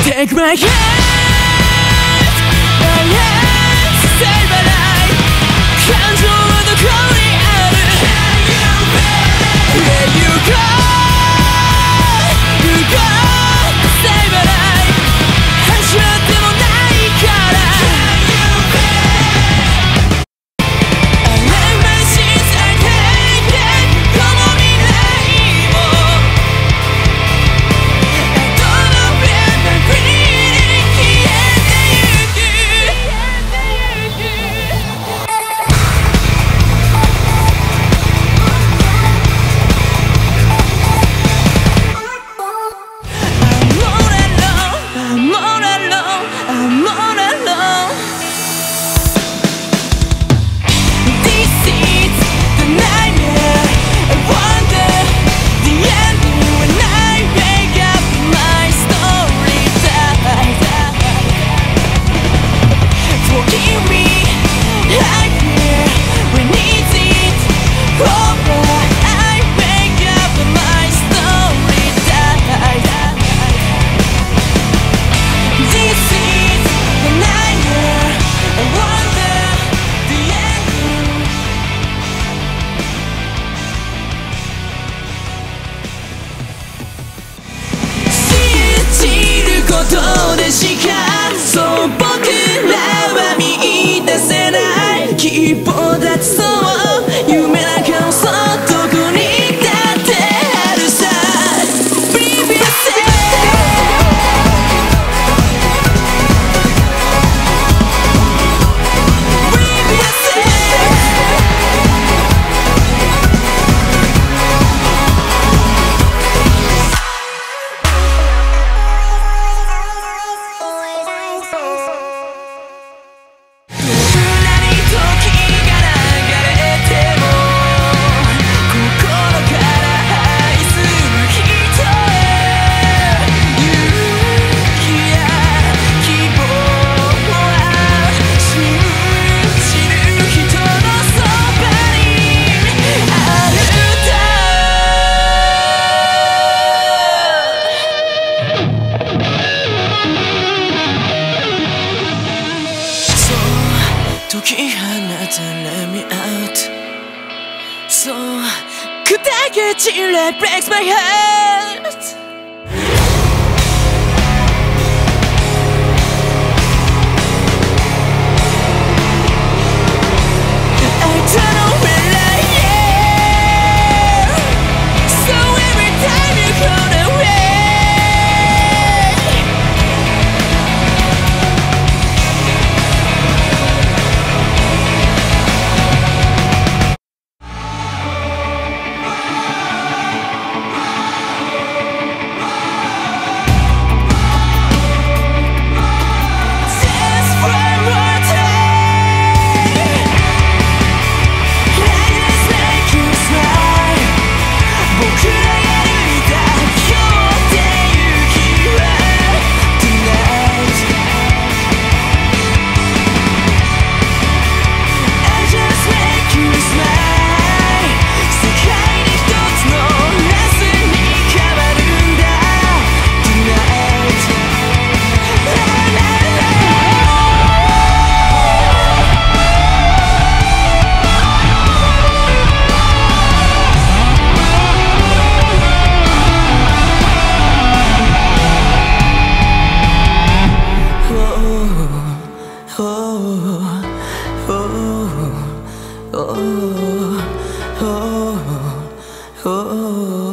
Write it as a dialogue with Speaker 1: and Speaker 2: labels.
Speaker 1: Take my hand, my hands, save my life. 感情はどこにある Where you go, you go, save my life. 始まってもないから I let my sins I take it この未来も I don't know where my breathing 消えてゆく I'm all alone, I'm all alone. This is the nightmare. I wonder the ending when I wake up. My story dies. Forgive me, I fear when it's over. I wake up and my story dies. This is the nightmare. I wonder the ending. 信じることでしかそう僕らは見出せない希望だってそう夢なんかもそうどこにだってあるさ Believe yourself解き放た Let me out そう砕け散れ Breaks my heart I don't know where I am So every time you go away oh, oh, oh, oh.